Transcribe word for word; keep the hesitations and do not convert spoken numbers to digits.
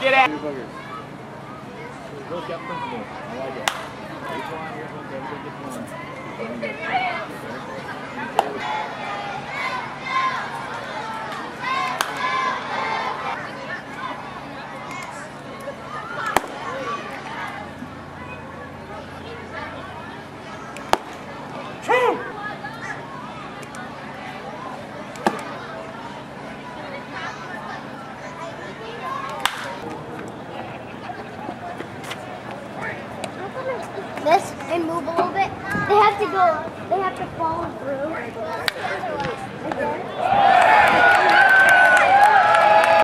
Get out. Girls got principles. I like it. Here's one, here's one, everybody gets one. This and move a little bit. They have to go. They have to follow through. Like